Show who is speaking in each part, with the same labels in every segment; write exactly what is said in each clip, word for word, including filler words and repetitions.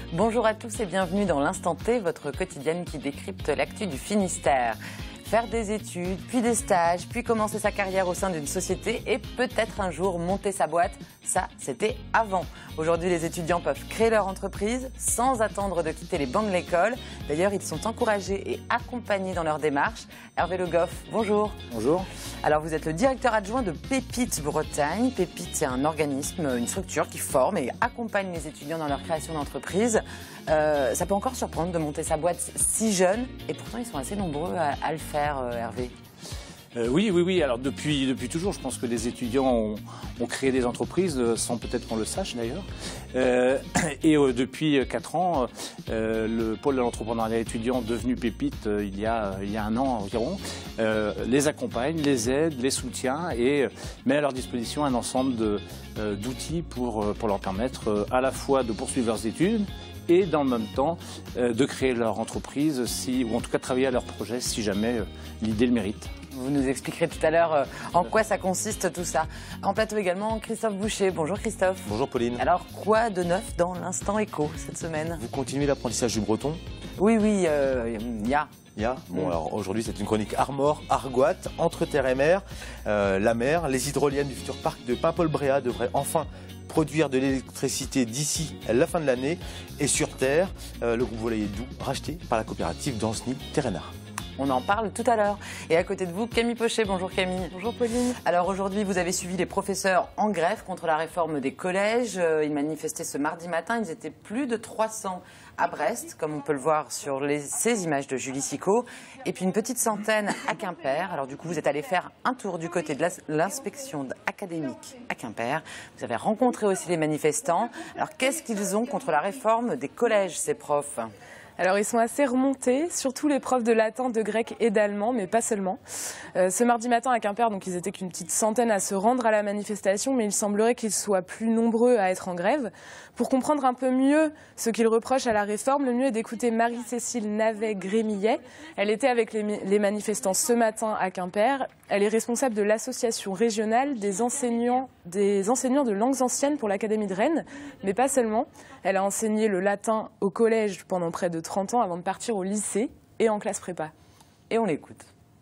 Speaker 1: Bonjour à tous et bienvenue dans l'Instant T, votre quotidienne qui décrypte l'actu du Finistère. Faire des études, puis des stages, puis commencer sa carrière au sein d'une société et peut-être un jour monter sa boîte, ça c'était avant. Aujourd'hui les étudiants peuvent créer leur entreprise sans attendre de quitter les bancs de l'école. D'ailleurs ils sont encouragés et accompagnés dans leur démarche. Hervé Le Goff, bonjour.
Speaker 2: Bonjour.
Speaker 1: Alors vous êtes le directeur adjoint de Pépite Bretagne. Pépite c'est un organisme, une structure qui forme et accompagne les étudiants dans leur création d'entreprise. Euh, ça peut encore surprendre de monter sa boîte si jeune et pourtant ils sont assez nombreux à, à le faire, euh, Hervé.
Speaker 2: Euh, oui, oui, oui. Alors depuis, depuis toujours, je pense que les étudiants ont, ont créé des entreprises, euh, sans peut-être qu'on le sache d'ailleurs. Euh, et euh, depuis quatre ans, euh, le pôle de l'entrepreneuriat étudiant devenu Pépite, euh, il, y a, il y a un an environ, euh, les accompagne, les aide, les soutient et euh, met à leur disposition un ensemble de, euh, d'outils pour, euh, pour leur permettre euh, à la fois de poursuivre leurs études et dans le même temps euh, de créer leur entreprise, si, ou en tout cas de travailler à leur projet si jamais euh, l'idée le mérite.
Speaker 1: Vous nous expliquerez tout à l'heure euh, en quoi ça consiste tout ça. En plateau également, Christophe Boucher. Bonjour Christophe.
Speaker 3: Bonjour Pauline.
Speaker 1: Alors, quoi de neuf dans l'Instant Éco cette semaine?
Speaker 3: Vous continuez l'apprentissage du breton?
Speaker 1: Oui, oui, il euh, y a.
Speaker 3: Il y a. Bon, mm. alors aujourd'hui c'est une chronique Armor, Argoat, entre terre et mer. Euh, la mer, les hydroliennes du futur parc de Paimpol-Bréhat devraient enfin produire de l'électricité d'ici à la fin de l'année. Et sur terre, euh, le groupe Volailler Doux, racheté par la coopérative Danceny-Terrenard.
Speaker 1: On en parle tout à l'heure. Et à côté de vous, Camille Pochet. Bonjour Camille.
Speaker 4: Bonjour Pauline.
Speaker 1: Alors aujourd'hui, vous avez suivi les professeurs en grève contre la réforme des collèges. Ils manifestaient ce mardi matin. Ils étaient plus de trois cents à Brest, comme on peut le voir sur les, ces images de Julie Sicot. Et puis une petite centaine à Quimper. Alors du coup, vous êtes allé faire un tour du côté de l'inspection académique à Quimper. Vous avez rencontré aussi les manifestants. Alors qu'est-ce qu'ils ont contre la réforme des collèges, ces profs ?
Speaker 4: Alors ils sont assez remontés, surtout les profs de latin, de grec et d'allemand, mais pas seulement. Euh, ce mardi matin à Quimper, donc ils étaient qu'une petite centaine à se rendre à la manifestation, mais il semblerait qu'ils soient plus nombreux à être en grève. Pour comprendre un peu mieux ce qu'ils reprochent à la réforme, le mieux est d'écouter Marie-Cécile Navet-Grémillet. Elle était avec les, les manifestants ce matin à Quimper. Elle est responsable de l'association régionale des enseignants, des enseignants de langues anciennes pour l'Académie de Rennes, mais pas seulement. Elle a enseigné le latin au collège pendant près de trente ans avant de partir au lycée et en classe prépa.
Speaker 1: Et on l'écoute.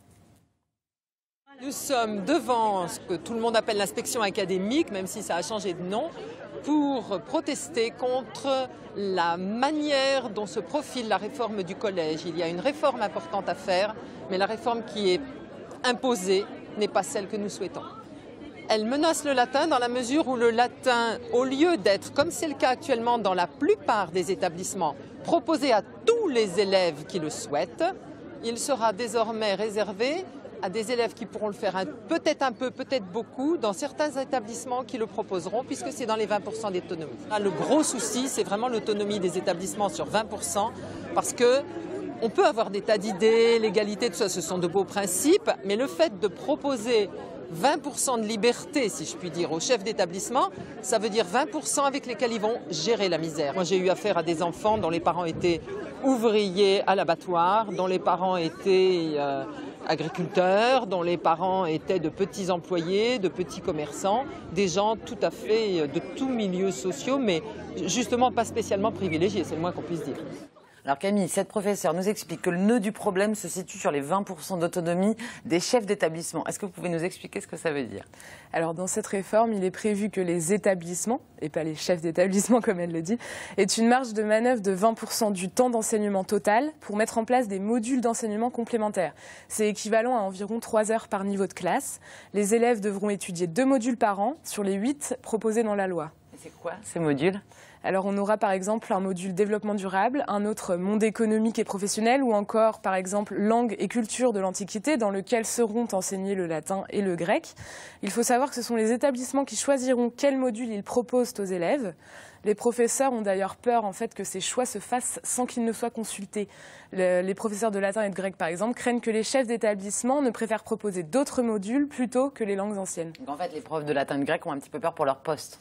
Speaker 5: Nous sommes devant ce que tout le monde appelle l'inspection académique, même si ça a changé de nom, pour protester contre la manière dont se profile la réforme du collège. Il y a une réforme importante à faire, mais la réforme qui est imposée n'est pas celle que nous souhaitons. Elle menace le latin dans la mesure où le latin, au lieu d'être, comme c'est le cas actuellement dans la plupart des établissements, proposé à tous les élèves qui le souhaitent, il sera désormais réservé à des élèves qui pourront le faire peut-être un peu, peut-être beaucoup, dans certains établissements qui le proposeront, puisque c'est dans les vingt pour cent d'autonomie. Le gros souci, c'est vraiment l'autonomie des établissements sur vingt pour cent, parce que on peut avoir des tas d'idées, l'égalité, tout ça, ce sont de beaux principes, mais le fait de proposer vingt pour cent de liberté, si je puis dire, aux chefs d'établissement, ça veut dire vingt pour cent avec lesquels ils vont gérer la misère. Moi, j'ai eu affaire à des enfants dont les parents étaient ouvriers à l'abattoir, dont les parents étaient euh, agriculteurs, dont les parents étaient de petits employés, de petits commerçants, des gens tout à fait de tous milieux sociaux, mais justement pas spécialement privilégiés, c'est le moins qu'on puisse dire.
Speaker 1: Alors Camille, cette professeure nous explique que le nœud du problème se situe sur les vingt pour cent d'autonomie des chefs d'établissement. Est-ce que vous pouvez nous expliquer ce que ça veut dire?
Speaker 4: Alors dans cette réforme, il est prévu que les établissements, et pas les chefs d'établissement comme elle le dit, aient une marge de manœuvre de vingt pour cent du temps d'enseignement total pour mettre en place des modules d'enseignement complémentaires. C'est équivalent à environ trois heures par niveau de classe. Les élèves devront étudier deux modules par an sur les huit proposés dans la loi.
Speaker 1: Et c'est quoi ces modules ?
Speaker 4: Alors on aura par exemple un module développement durable, un autre monde économique et professionnel ou encore par exemple langue et culture de l'Antiquité dans lequel seront enseignés le latin et le grec. Il faut savoir que ce sont les établissements qui choisiront quel module ils proposent aux élèves. Les professeurs ont d'ailleurs peur en fait que ces choix se fassent sans qu'ils ne soient consultés. Le, les professeurs de latin et de grec par exemple craignent que les chefs d'établissement ne préfèrent proposer d'autres modules plutôt que les langues anciennes.
Speaker 1: Donc en fait les profs de latin et de grec ont un petit peu peur pour leur poste.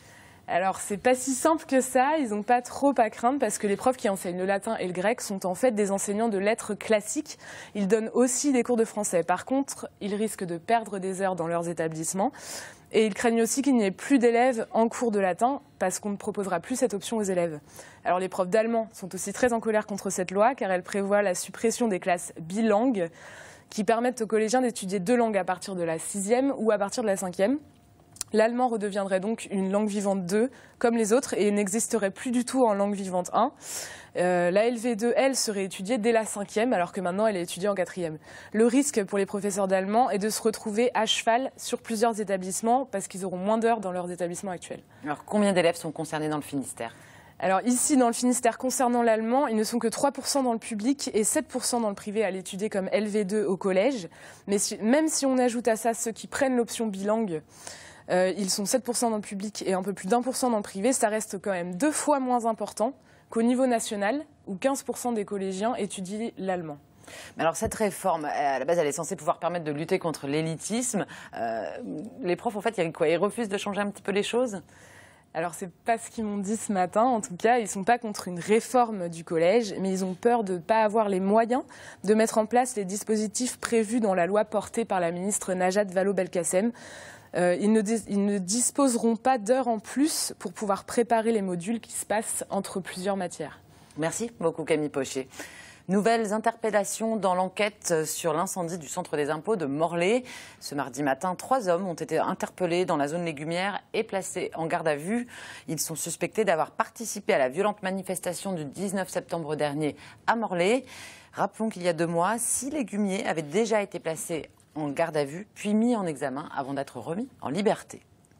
Speaker 4: Alors, c'est pas si simple que ça, ils n'ont pas trop à craindre parce que les profs qui enseignent le latin et le grec sont en fait des enseignants de lettres classiques. Ils donnent aussi des cours de français. Par contre, ils risquent de perdre des heures dans leurs établissements et ils craignent aussi qu'il n'y ait plus d'élèves en cours de latin parce qu'on ne proposera plus cette option aux élèves. Alors, les profs d'allemand sont aussi très en colère contre cette loi car elle prévoit la suppression des classes bilingues qui permettent aux collégiens d'étudier deux langues à partir de la sixième ou à partir de la cinquième. L'allemand redeviendrait donc une langue vivante deux, comme les autres, et n'existerait plus du tout en langue vivante un. Euh, la L V deux, elle, serait étudiée dès la cinquième, alors que maintenant elle est étudiée en quatrième. Le risque pour les professeurs d'allemand est de se retrouver à cheval sur plusieurs établissements, parce qu'ils auront moins d'heures dans leurs établissements actuels.
Speaker 1: Alors, combien d'élèves sont concernés dans le Finistère ?
Speaker 4: Alors ici, dans le Finistère, concernant l'allemand, ils ne sont que trois pour cent dans le public et sept pour cent dans le privé à l'étudier comme L V deux au collège. Mais si, même si on ajoute à ça ceux qui prennent l'option bilingue, Euh, ils sont sept pour cent dans le public et un peu plus d'un pour cent dans le privé. Ça reste quand même deux fois moins important qu'au niveau national, où quinze pour cent des collégiens étudient l'allemand.
Speaker 1: Mais alors cette réforme, à la base, elle est censée pouvoir permettre de lutter contre l'élitisme. Euh, les profs, en fait, ils, quoi, ils refusent de changer un petit peu les choses ?
Speaker 4: Alors, c'est pas ce qu'ils m'ont dit ce matin. En tout cas, ils sont pas contre une réforme du collège, mais ils ont peur de ne pas avoir les moyens de mettre en place les dispositifs prévus dans la loi portée par la ministre Najat Vallaud-Belkacem. Euh, ils, ne ils ne disposeront pas d'heures en plus pour pouvoir préparer les modules qui se passent entre plusieurs matières.
Speaker 1: Merci beaucoup Camille Pochet. Nouvelles interpellations dans l'enquête sur l'incendie du centre des impôts de Morlaix. Ce mardi matin, trois hommes ont été interpellés dans la zone légumière et placés en garde à vue. Ils sont suspectés d'avoir participé à la violente manifestation du dix-neuf septembre dernier à Morlaix. Rappelons qu'il y a deux mois, six légumiers avaient déjà été placés en garde à vue, puis mis en examen avant d'être remis en liberté.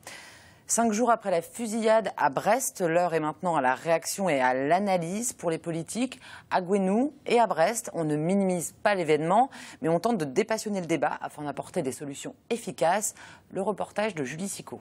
Speaker 1: Cinq jours après la fusillade à Brest, l'heure est maintenant à la réaction et à l'analyse pour les politiques. À Gouesnou et à Brest, on ne minimise pas l'événement, mais on tente de dépassionner le débat afin d'apporter des solutions efficaces. Le reportage de Julie Sicot.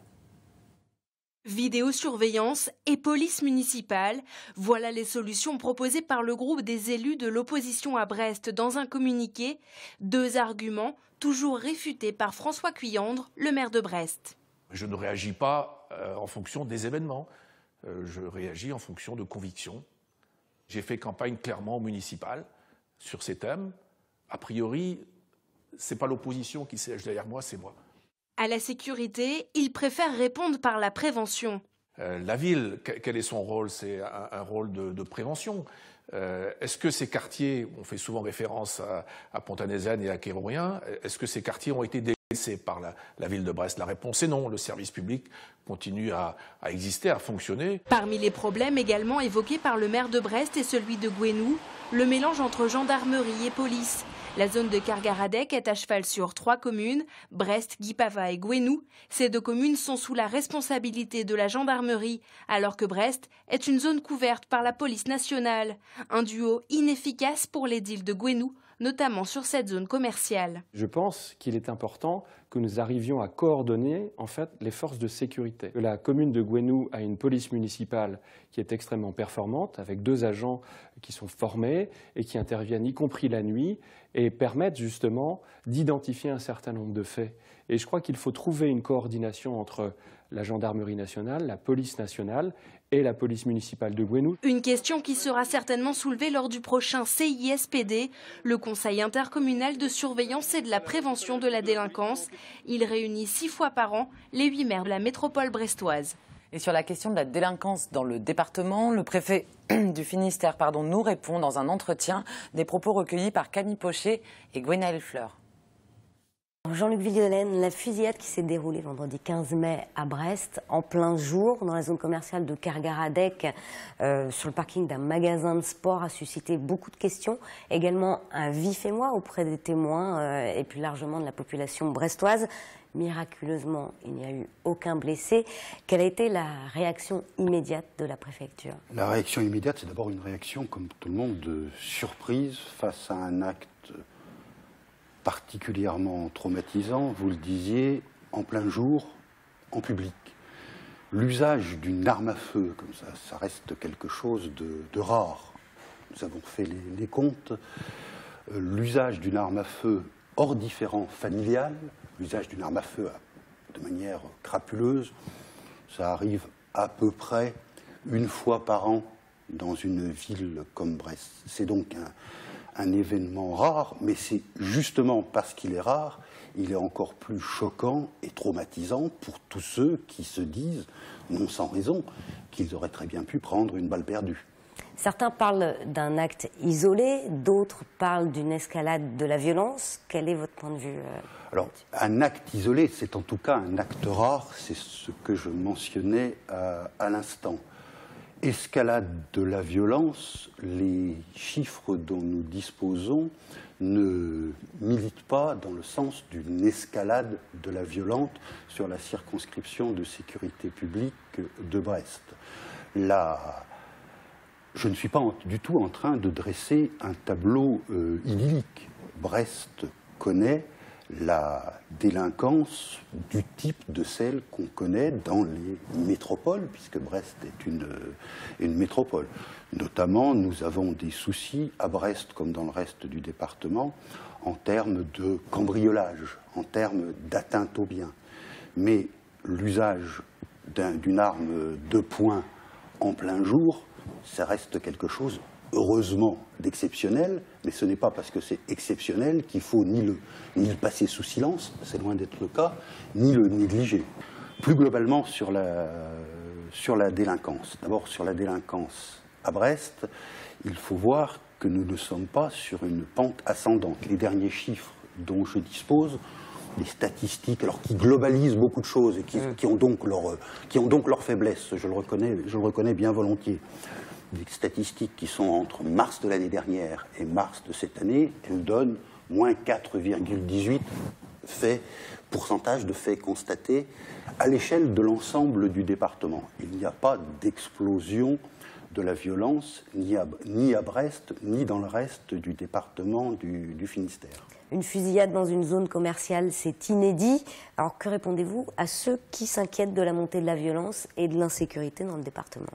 Speaker 6: Vidéosurveillance et police municipale, voilà les solutions proposées par le groupe des élus de l'opposition à Brest dans un communiqué. Deux arguments, toujours réfutés par François Cuyandre, le maire de Brest.
Speaker 7: Je ne réagis pas euh, en fonction des événements, euh, je réagis en fonction de convictions. J'ai fait campagne clairement municipale sur ces thèmes. A priori, ce n'est pas l'opposition qui siège derrière moi, c'est moi.
Speaker 6: À la sécurité, il préfère répondre par la prévention.
Speaker 7: Euh, la ville, quel est son rôle? C'est un, un rôle de, de prévention. Euh, est-ce que ces quartiers, on fait souvent référence à, à Pont-à-Nézanne et à Quérourien, est-ce que ces quartiers ont été délaissés par la, la ville de Brest? La réponse est non. Le service public continue à, à exister, à fonctionner.
Speaker 6: Parmi les problèmes également évoqués par le maire de Brest et celui de Gouesnou, le mélange entre gendarmerie et police. La zone de Kergaradec est à cheval sur trois communes, Brest, Guipava et Gouesnou. Ces deux communes sont sous la responsabilité de la gendarmerie, alors que Brest est une zone couverte par la police nationale. Un duo inefficace pour l'édile de Gouesnou, notamment sur cette zone commerciale.
Speaker 8: Je pense qu'il est important que nous arrivions à coordonner en fait, les forces de sécurité. La commune de Gouesnou a une police municipale qui est extrêmement performante, avec deux agents qui sont formés et qui interviennent y compris la nuit et permettent justement d'identifier un certain nombre de faits. Et je crois qu'il faut trouver une coordination entre la gendarmerie nationale, la police nationale et la police municipale de Gouesnou.
Speaker 6: Une question qui sera certainement soulevée lors du prochain C I S P D, le Conseil intercommunal de surveillance et de la prévention de la délinquance. Il réunit six fois par an les huit maires de la métropole brestoise.
Speaker 1: Et sur la question de la délinquance dans le département, le préfet du Finistère pardon, nous répond dans un entretien des propos recueillis par Camille Pochet et Gwenaëlle Fleur.
Speaker 9: Jean-Luc Villelaine, la fusillade qui s'est déroulée vendredi quinze mai à Brest, en plein jour, dans la zone commerciale de Kergaradec, euh, sur le parking d'un magasin de sport, a suscité beaucoup de questions. Également un vif émoi auprès des témoins euh, et plus largement de la population brestoise. Miraculeusement, il n'y a eu aucun blessé. Quelle a été la réaction immédiate de la préfecture?
Speaker 10: La réaction immédiate, c'est d'abord une réaction, comme tout le monde, de surprise face à un acte particulièrement traumatisant, vous le disiez, en plein jour, en public. L'usage d'une arme à feu, comme ça, ça reste quelque chose de, de rare. Nous avons fait les, les comptes. Euh, l'usage d'une arme à feu hors différend familial, l'usage d'une arme à feu de manière crapuleuse, ça arrive à peu près une fois par an dans une ville comme Brest. C'est donc un, un événement rare, mais c'est justement parce qu'il est rare, il est encore plus choquant et traumatisant pour tous ceux qui se disent, non sans raison, qu'ils auraient très bien pu prendre une balle perdue.
Speaker 9: Certains parlent d'un acte isolé, d'autres parlent d'une escalade de la violence. Quel est votre point de vue?
Speaker 10: Alors, un acte isolé, c'est en tout cas un acte rare, c'est ce que je mentionnais à, à l'instant. Escalade de la violence, les chiffres dont nous disposons ne militent pas dans le sens d'une escalade de la violence sur la circonscription de sécurité publique de Brest. Là, je ne suis pas en, du tout en train de dresser un tableau euh, idyllique. Brest connaît la délinquance du type de celle qu'on connaît dans les métropoles, puisque Brest est une, une métropole. Notamment, nous avons des soucis à Brest, comme dans le reste du département, en termes de cambriolage, en termes d'atteinte aux biens. Mais l'usage d'un, d'une arme de poing en plein jour, ça reste quelque chose, heureusement, d'exceptionnel, mais ce n'est pas parce que c'est exceptionnel qu'il faut ni le, ni le passer sous silence, c'est loin d'être le cas, ni le négliger. Plus globalement sur la, sur la délinquance. D'abord, sur la délinquance à Brest, il faut voir que nous ne sommes pas sur une pente ascendante. Les derniers chiffres dont je dispose, des statistiques, alors qui globalisent beaucoup de choses et qui, qui ont donc leur, qui ont donc leur faiblesse, je le reconnais, je le reconnais bien volontiers. Des statistiques qui sont entre mars de l'année dernière et mars de cette année, elles donnent moins quatre virgule dix-huit faits, pourcentage de faits constatés à l'échelle de l'ensemble du département. Il n'y a pas d'explosion de la violence ni à, ni à Brest, ni dans le reste du département du, du Finistère.
Speaker 9: Une fusillade dans une zone commerciale, c'est inédit. Alors que répondez-vous à ceux qui s'inquiètent de la montée de la violence et de l'insécurité dans le département?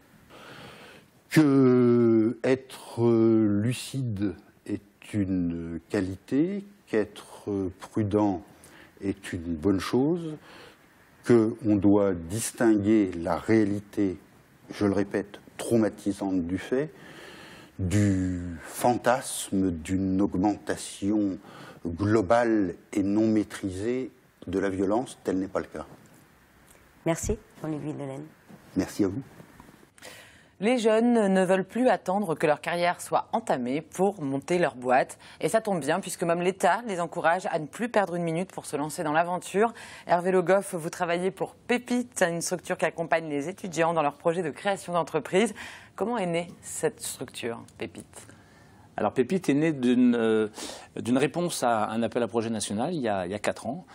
Speaker 10: Que être lucide est une qualité, qu'être prudent est une bonne chose, qu'on doit distinguer la réalité, je le répète, traumatisante du fait, du fantasme d'une augmentation globale et non maîtrisée de la violence, tel n'est pas le cas.
Speaker 9: Merci, Jean-Luc Villelaine.
Speaker 10: Merci à vous.
Speaker 1: Les jeunes ne veulent plus attendre que leur carrière soit entamée pour monter leur boîte. Et ça tombe bien puisque même l'État les encourage à ne plus perdre une minute pour se lancer dans l'aventure. Hervé Le Goff, vous travaillez pour Pépite, une structure qui accompagne les étudiants dans leur projet de création d'entreprise. Comment est née cette structure, Pépite ?
Speaker 2: Alors Pépite est née d'une euh, d'une réponse à un appel à projet national il y a, il y a quatre ans.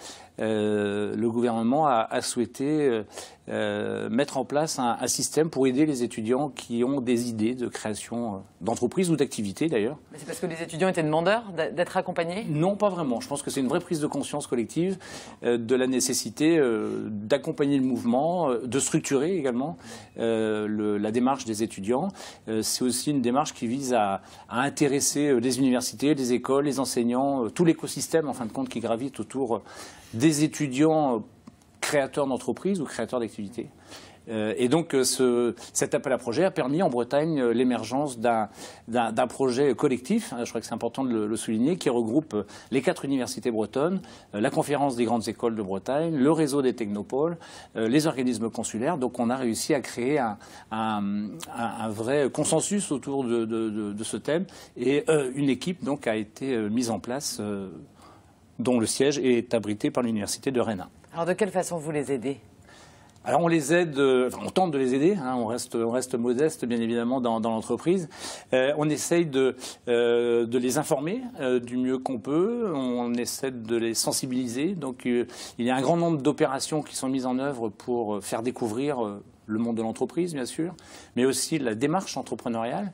Speaker 2: Euh, le gouvernement a, a souhaité euh, mettre en place un, un système pour aider les étudiants qui ont des idées de création d'entreprise ou d'activité d'ailleurs.
Speaker 1: Mais c'est parce que les étudiants étaient demandeurs d'être accompagnés ?
Speaker 2: Non, pas vraiment. Je pense que c'est une vraie prise de conscience collective euh, de la nécessité euh, d'accompagner le mouvement, euh, de structurer également euh, le, la démarche des étudiants. Euh, c'est aussi une démarche qui vise à, à intéresser les universités, les écoles, les enseignants, euh, tout l'écosystème en fin de compte qui gravite autour des étudiants créateurs d'entreprises ou créateurs d'activités. Euh, et donc ce, cet appel à projet a permis en Bretagne l'émergence d'un, d'un, d'un projet collectif, hein, je crois que c'est important de le, le souligner, qui regroupe les quatre universités bretonnes, euh, la conférence des grandes écoles de Bretagne, le réseau des technopoles, euh, les organismes consulaires. Donc on a réussi à créer un, un, un vrai consensus autour de, de, de, de ce thème et euh, une équipe donc a été euh, mise en place euh, dont le siège est abrité par l'université de Rennes.
Speaker 1: Alors de quelle façon vous les aidez ?
Speaker 2: Alors on les aide, enfin, on tente de les aider, hein, on, reste, on reste modeste bien évidemment dans, dans l'entreprise. Euh, on essaye de, euh, de les informer euh, du mieux qu'on peut, on essaie de les sensibiliser. Donc euh, il y a un grand nombre d'opérations qui sont mises en œuvre pour faire découvrir euh, le monde de l'entreprise bien sûr, mais aussi la démarche entrepreneuriale.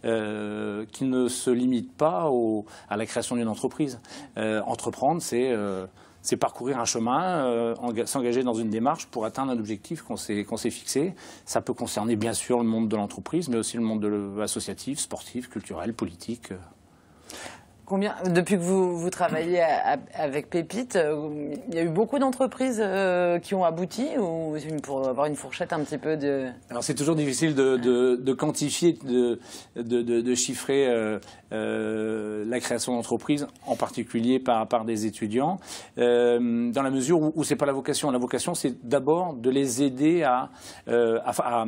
Speaker 2: Euh, qui ne se limite pas au, à la création d'une entreprise. Euh, entreprendre, c'est euh, c'est parcourir un chemin, euh, s'engager dans une démarche pour atteindre un objectif qu'on s'est qu'on s'est fixé. Ça peut concerner bien sûr le monde de l'entreprise, mais aussi le monde de l'associatif, sportif, culturel, politique.
Speaker 1: Combien, depuis que vous, vous travaillez à, à, avec Pépite, euh, il y a eu beaucoup d'entreprises euh, qui ont abouti, ou pour avoir une fourchette un petit peu de...
Speaker 2: Alors c'est toujours difficile de, de, de quantifier, de, de, de, de chiffrer euh, euh, la création d'entreprises, en particulier par, par des étudiants, euh, dans la mesure où, où c'est pas la vocation. La vocation, c'est d'abord de les aider à, euh, à, à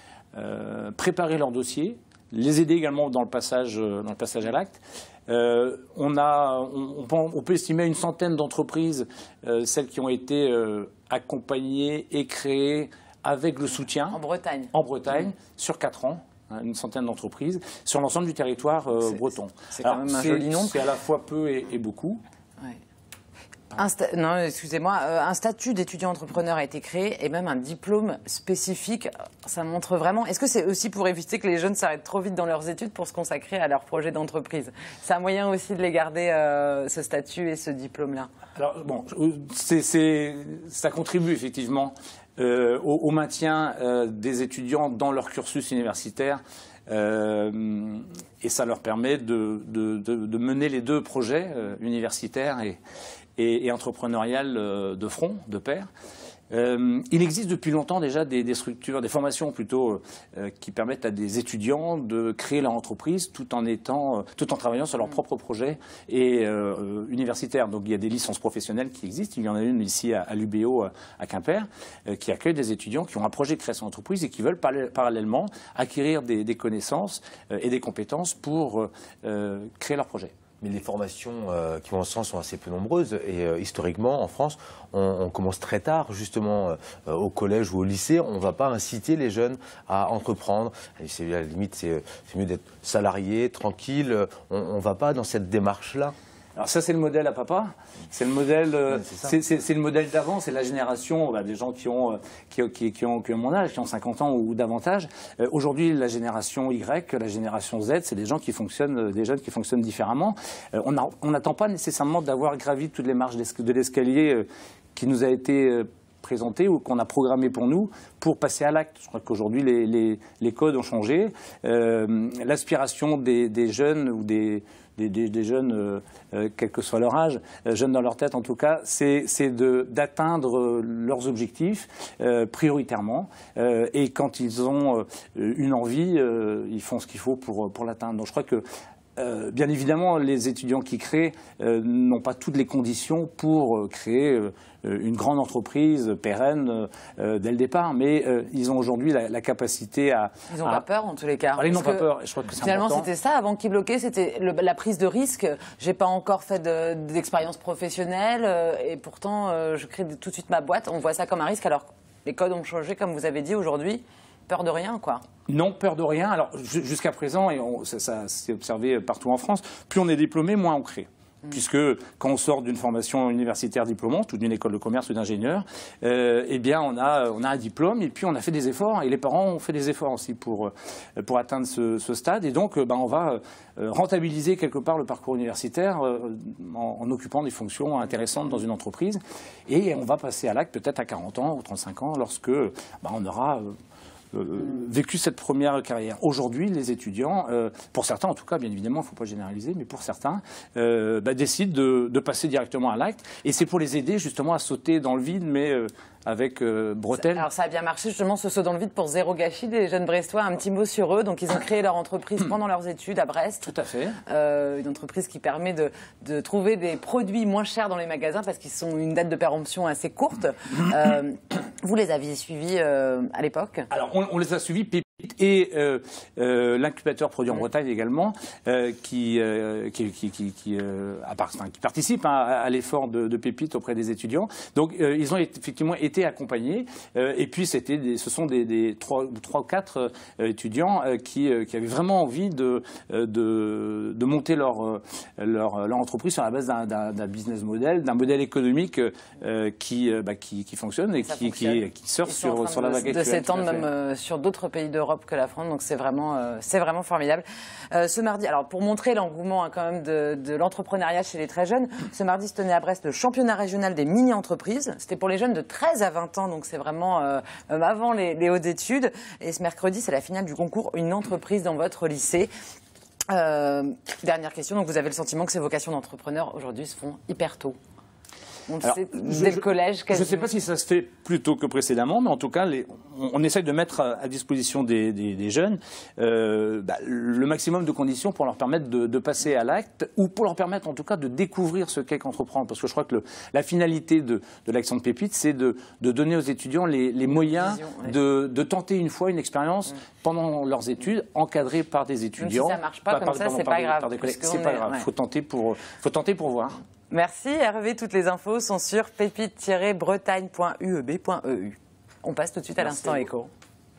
Speaker 2: euh, préparer leur dossier, les aider également dans le passage, dans le passage à l'acte. Euh, on, a, on, on peut estimer une centaine d'entreprises, euh, celles qui ont été euh, accompagnées et créées avec le soutien.
Speaker 1: En Bretagne.
Speaker 2: En Bretagne, mmh. sur quatre ans. Une centaine d'entreprises sur l'ensemble du territoire euh, breton.
Speaker 1: C'est quand même un joli nombre.
Speaker 2: C'est à la fois peu et, et beaucoup.
Speaker 1: Ouais. Un non, excusez-moi. Euh, un statut d'étudiant entrepreneur a été créé et même un diplôme spécifique. Ça montre vraiment. Est-ce que c'est aussi pour éviter que les jeunes s'arrêtent trop vite dans leurs études pour se consacrer à leur projet d'entreprise? C'est un moyen aussi de les garder, euh, ce statut et ce diplôme-là.
Speaker 2: Alors bon, c'est, c'est, ça contribue effectivement euh, au, au maintien euh, des étudiants dans leur cursus universitaire. Euh, et ça leur permet de, de, de, de mener les deux projets euh, universitaires et, et, et entrepreneurial euh, de front, de pair. Euh, il existe depuis longtemps déjà des, des structures, des formations plutôt, euh, qui permettent à des étudiants de créer leur entreprise tout en étant, euh, tout en travaillant sur leur propre projet et euh, universitaire. Donc il y a des licences professionnelles qui existent. Il y en a une ici à, à l'U B O à Quimper, euh, qui accueille des étudiants qui ont un projet de création d'entreprise et qui veulent par parallèlement acquérir des, des connaissances euh, et des compétences pour euh, créer leur projet.
Speaker 3: Mais les formations euh, qui vont en ce sens sont assez peu nombreuses et euh, historiquement en France on, on commence très tard justement euh, au collège ou au lycée. On ne va pas inciter les jeunes à entreprendre. C'est, à la limite c'est, c'est mieux d'être salarié, tranquille. On ne va pas dans cette démarche-là.
Speaker 2: Alors ça c'est le modèle à papa, c'est le modèle, euh, c'est, c'est, c'est le modèle d'avant, c'est la génération bah, des gens qui ont, euh, qui, qui, qui, ont, qui ont mon âge, qui ont cinquante ans ou, ou davantage. Euh, aujourd'hui la génération Y, la génération Z, c'est des gens qui fonctionnent, des jeunes qui fonctionnent différemment. Euh, on n'attend pas nécessairement d'avoir gravi toutes les marches de l'escalier euh, qui nous a été euh, présenté ou qu'on a programmé pour nous pour passer à l'acte. Je crois qu'aujourd'hui les, les, les codes ont changé. Euh, l'aspiration des, des jeunes ou des Des, des, des jeunes, euh, euh, quel que soit leur âge, euh, jeunes dans leur tête en tout cas, c'est, c'est de, d'atteindre leurs objectifs euh, prioritairement. Euh, et quand ils ont euh, une envie, euh, ils font ce qu'il faut pour, pour l'atteindre. Donc je crois que Euh, bien évidemment, les étudiants qui créent euh, n'ont pas toutes les conditions pour euh, créer euh, une grande entreprise pérenne euh, dès le départ, mais euh, ils ont aujourd'hui la, la capacité à...
Speaker 1: Ils n'ont
Speaker 2: à...
Speaker 1: pas peur en tous les cas.
Speaker 2: Alors, ils n'ont pas peur, je crois que c'est
Speaker 1: finalement,
Speaker 2: important.
Speaker 1: C'était ça, avant qu'ils bloquaient, c'était le, la prise de risque. J'ai pas encore fait de, d'expérience professionnelle euh, et pourtant euh, je crée tout de suite ma boîte. On voit ça comme un risque alors les codes ont changé, comme vous avez dit aujourd'hui. Peur de rien, quoi.
Speaker 2: Non, peur de rien. Alors, jusqu'à présent, et on, ça, ça s'est observé partout en France, plus on est diplômé, moins on crée. Mmh. Puisque quand on sort d'une formation universitaire diplômante ou d'une école de commerce ou d'ingénieur, euh, eh bien, on a, on a un diplôme et puis on a fait des efforts. Et les parents ont fait des efforts aussi pour, pour atteindre ce, ce stade. Et donc, ben, on va rentabiliser quelque part le parcours universitaire euh, en, en occupant des fonctions intéressantes dans une entreprise. Et on va passer à l'acte peut-être à quarante ans ou trente-cinq ans lorsque ben, on aura... Euh, Euh, vécu cette première carrière. Aujourd'hui, les étudiants, euh, pour certains en tout cas, bien évidemment, il ne faut pas généraliser, mais pour certains, euh, bah, décident de, de passer directement à l'acte. Et c'est pour les aider justement à sauter dans le vide, mais euh, avec euh, bretelles.
Speaker 1: Alors ça a bien marché justement, ce saut dans le vide pour Zéro Gâchis, des jeunes Brestois. Un petit mot sur eux. Donc ils ont créé leur entreprise pendant leurs études à Brest.
Speaker 2: Tout à fait.
Speaker 1: Euh, une entreprise qui permet de, de trouver des produits moins chers dans les magasins parce qu'ils sont une date de péremption assez courte. Euh, vous les aviez suivis euh, à l'époque?
Speaker 2: Alors on, on les a suivis. Et euh, euh, l'incubateur produit en Bretagne également, euh, qui, euh, qui, qui, qui, qui, euh, enfin, qui participe hein, à l'effort de, de Pépite auprès des étudiants. Donc euh, ils ont effectivement été accompagnés. Euh, et puis c'était, des, ce sont des, des trois ou quatre euh, étudiants euh, qui, euh, qui avaient vraiment envie de, euh, de, de monter leur, euh, leur, leur entreprise sur la base d'un, d'un, d'un business model, d'un modèle économique euh, qui, euh, bah, qui, qui fonctionne et qui, qui, qui surfe sur, sur la vague actuelle.
Speaker 1: De s'étendre même euh, sur d'autres pays d'Europe que la France, donc c'est vraiment, euh, c'est vraiment formidable. Euh, ce mardi, alors pour montrer l'engouement hein, quand même de, de l'entrepreneuriat chez les très jeunes, ce mardi se tenait à Brest le championnat régional des mini-entreprises. C'était pour les jeunes de treize à vingt ans, donc c'est vraiment euh, avant les, les hautes études. Et ce mercredi, c'est la finale du concours Une entreprise dans votre lycée. Euh, dernière question, donc vous avez le sentiment que ces vocations d'entrepreneurs aujourd'hui se font hyper tôt? On
Speaker 2: Alors,
Speaker 1: sait,
Speaker 2: je,
Speaker 1: dès le collège,
Speaker 2: je ne sais pas si ça se fait plus tôt que précédemment, mais en tout cas, les, on, on essaye de mettre à, à disposition des, des, des jeunes euh, bah, le maximum de conditions pour leur permettre de, de passer à l'acte, ou pour leur permettre en tout cas de découvrir ce qu'est qu'entreprendre. Parce que je crois que le, la finalité de, de l'action de Pépite, c'est de, de donner aux étudiants les, les moyens vision, ouais. de, de tenter une fois une expérience mmh. pendant leurs études, encadrée par des étudiants.
Speaker 1: Donc si ça ne marche pas, pas comme par, ça, c'est pas grave.
Speaker 2: C'est pas grave, il ouais. faut tenter pour, faut tenter pour voir.
Speaker 1: Merci Hervé, toutes les infos sont sur pépite tiret bretagne point u e b point e u. On passe tout de suite à l'instant éco.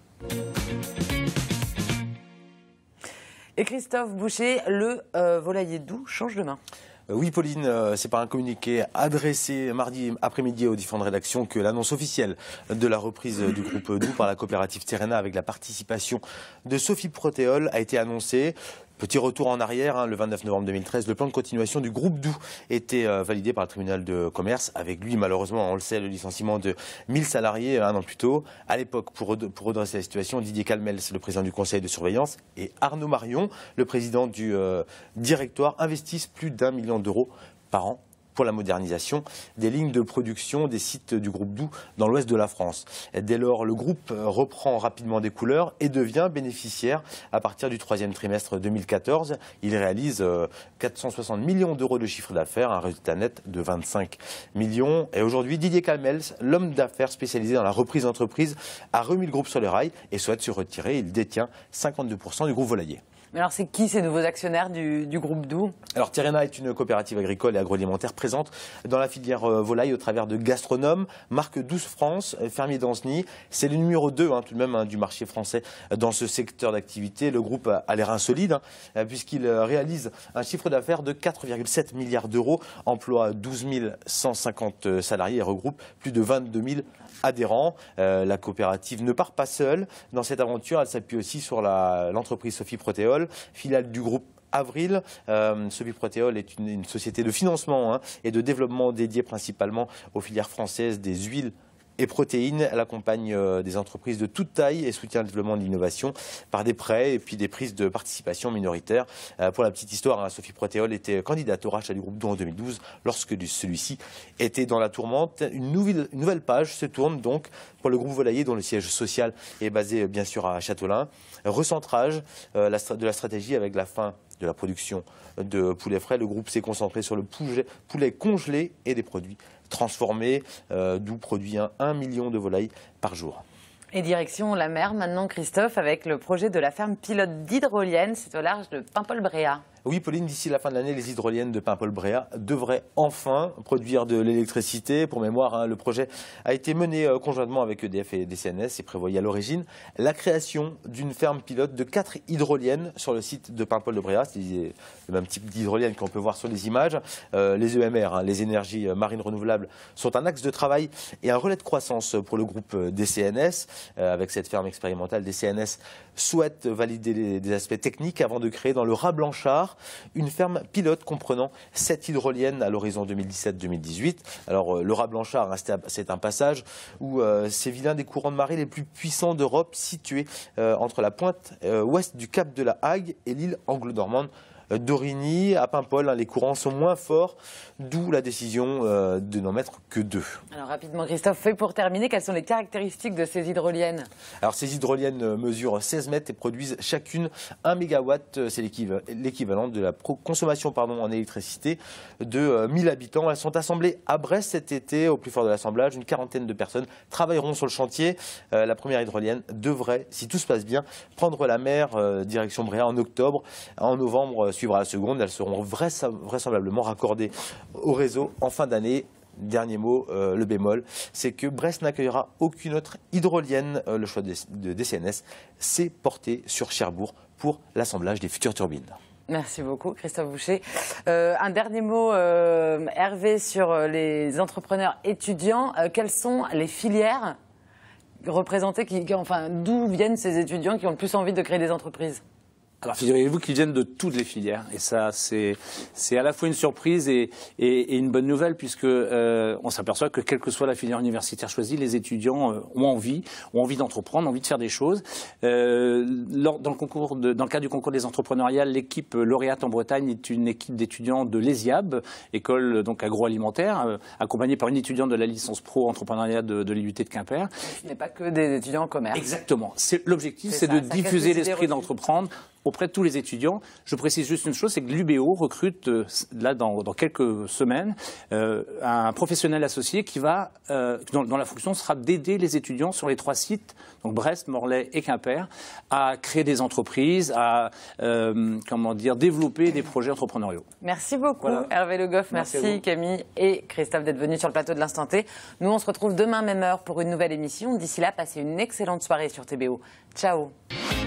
Speaker 1: Et Christophe Boucher, le euh, volailler doux change de main.
Speaker 3: Oui, Pauline, euh, c'est par un communiqué adressé mardi après-midi aux différentes rédactions que l'annonce officielle de la reprise du groupe Doux par la coopérative Terrena avec la participation de Sophie Protéol a été annoncée. Petit retour en arrière, hein, le vingt-neuf novembre deux mille treize, le plan de continuation du groupe Doux était euh, validé par le tribunal de commerce. Avec lui, malheureusement, on le sait, le licenciement de mille salariés un an plus tôt. À l'époque, pour, pour redresser la situation, Didier Calmels, le président du conseil de surveillance, et Arnaud Marion, le président du euh, directoire, investissent plus d'un million d'euros par an pour la modernisation des lignes de production des sites du groupe Doux dans l'ouest de la France. Dès lors, le groupe reprend rapidement des couleurs et devient bénéficiaire à partir du troisième trimestre deux mille quatorze. Il réalise quatre cent soixante millions d'euros de chiffre d'affaires, un résultat net de vingt-cinq millions. Et aujourd'hui, Didier Calmels, l'homme d'affaires spécialisé dans la reprise d'entreprise, a remis le groupe sur les rails et souhaite se retirer. Il détient cinquante-deux pour cent du groupe volailler.
Speaker 1: Mais alors, c'est qui ces nouveaux actionnaires du, du groupe Doux?
Speaker 3: Alors, Terrena est une coopérative agricole et agroalimentaire présente dans la filière euh, volaille au travers de Gastronome, marque douze France, fermier d'Ancenis. C'est le numéro deux hein, tout de même hein, du marché français dans ce secteur d'activité. Le groupe a, a l'air insolide hein, puisqu'il réalise un chiffre d'affaires de quatre virgule sept milliards d'euros, emploie douze mille cent cinquante salariés et regroupe plus de vingt-deux mille adhérents. Euh, la coopérative ne part pas seule dans cette aventure. Elle s'appuie aussi sur l'entreprise Sophie Protéol, filiale du groupe Avril. Euh, Sophie Protéol est une, une société de financement hein, et de développement dédiée principalement aux filières françaises des huiles et protéines. Elle accompagne euh, des entreprises de toute taille et soutient le développement de l'innovation par des prêts et puis des prises de participation minoritaires. Euh, pour la petite histoire, hein, Sophie Protéol était candidate au rachat du groupe Doux en deux mille douze lorsque celui-ci était dans la tourmente. Une nouvelle, une nouvelle page se tourne donc pour le groupe volailler dont le siège social est basé bien sûr à Châtelain. Recentrage euh, la, de la stratégie avec la fin de la production de poulet frais. Le groupe s'est concentré sur le poulet, poulet congelé et des produits transformés, euh, d'où produit un, un million de volailles par jour.
Speaker 1: Et direction la mer maintenant, Christophe, avec le projet de la ferme pilote d'hydroliennes, c'est au large de Paimpol-Bréhat.
Speaker 3: Oui, Pauline, d'ici la fin de l'année, les hydroliennes de Paimpol-Bréhat devraient enfin produire de l'électricité. Pour mémoire, hein, le projet a été mené euh, conjointement avec E D F et D C N S et prévoyait à l'origine la création d'une ferme pilote de quatre hydroliennes sur le site de Paimpol-de-Bréhat. C'est le même type d'hydroliennes qu'on peut voir sur les images. Euh, les E M R, hein, les énergies marines renouvelables, sont un axe de travail et un relais de croissance pour le groupe D C N S. Euh, avec cette ferme expérimentale, D C N S souhaite valider les, des aspects techniques avant de créer dans le Raz Blanchard une ferme pilote comprenant sept hydroliennes à l'horizon deux mille dix-sept deux mille dix-huit. Alors euh, le Raz Blanchard, hein, c'est un passage où euh, c'est l'un des courants de marée les plus puissants d'Europe, situé euh, entre la pointe euh, ouest du cap de la Hague et l'île anglo-normande d'Aurigny. À Paimpol, hein, les courants sont moins forts, d'où la décision euh, de n'en mettre que deux.
Speaker 1: Alors rapidement, Christophe, fait pour terminer, quelles sont les caractéristiques de ces hydroliennes?
Speaker 3: Alors ces hydroliennes mesurent seize mètres et produisent chacune un mégawatt. C'est l'équivalent de la consommation pardon, en électricité de euh, mille habitants. Elles sont assemblées à Brest cet été, au plus fort de l'assemblage. Une quarantaine de personnes travailleront sur le chantier. Euh, la première hydrolienne devrait, si tout se passe bien, prendre la mer euh, direction Bréhat en octobre. En novembre, suivra la seconde. Elles seront vraisemblablement raccordées au réseau en fin d'année. Dernier mot, euh, le bémol, c'est que Brest n'accueillera aucune autre hydrolienne. Euh, le choix de, de D C N S s'est porté sur Cherbourg pour l'assemblage des futures turbines.
Speaker 1: Merci beaucoup, Christophe Boucher. Euh, un dernier mot, euh, Hervé, sur les entrepreneurs étudiants. Euh, quelles sont les filières représentées, qui, qui, enfin, d'où viennent ces étudiants qui ont le plus envie de créer des entreprises?
Speaker 2: Alors figurez-vous qu'ils viennent de toutes les filières et ça c'est c'est à la fois une surprise et, et, et une bonne nouvelle puisque euh, on s'aperçoit que quelle que soit la filière universitaire choisie, les étudiants euh, ont envie, ont envie d'entreprendre, ont envie de faire des choses. Euh, lors, dans le concours de, dans le cadre du concours des entrepreneuriales, l'équipe lauréate en Bretagne est une équipe d'étudiants de l'E S I A B, école donc agroalimentaire, euh, accompagnée par une étudiante de la licence pro entrepreneuriat de, de l'I U T de Quimper.
Speaker 1: Ce n'est pas que des étudiants en commerce.
Speaker 2: Exactement. C'est l'objectif, c'est de diffuser l'esprit d'entreprendre auprès de tous les étudiants. Je précise juste une chose, c'est que l'U B O recrute, euh, là, dans, dans quelques semaines, euh, un professionnel associé qui va, euh, dont, dont la fonction sera d'aider les étudiants sur les trois sites, donc Brest, Morlaix et Quimper, à créer des entreprises, à euh, comment dire, développer des projets entrepreneuriaux.
Speaker 1: Merci beaucoup, voilà. Hervé Le Goff, merci, merci Camille et Christophe d'être venus sur le plateau de l'Instant T. Nous, on se retrouve demain, même heure, pour une nouvelle émission. D'ici là, passez une excellente soirée sur T B O. Ciao.